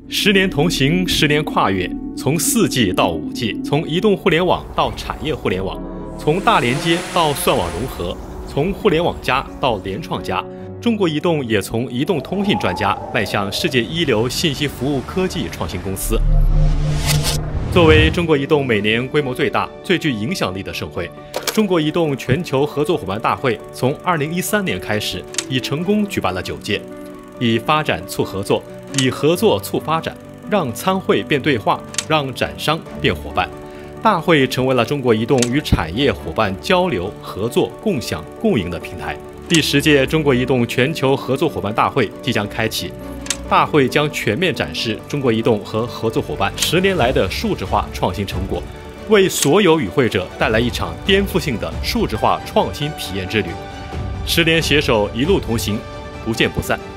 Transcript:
10年同行，10年跨越，从4G 到5G，从移动互联网到产业互联网，从大连接到算网融合，从互联网加到联创加，中国移动也从移动通信专家迈向世界一流信息服务科技创新公司。作为中国移动每年规模最大、最具影响力的盛会，中国移动全球合作伙伴大会从2013年开始，已成功举办了9届，以发展促合作，以合作促发展，让参会变对话，让展商变伙伴。大会成为了中国移动与产业伙伴交流、合作、共享、共赢的平台。第10届中国移动全球合作伙伴大会即将开启，大会将全面展示中国移动和合作伙伴10年来的数字化创新成果，为所有与会者带来一场颠覆性的数字化创新体验之旅。10年携手，一路同行，不见不散。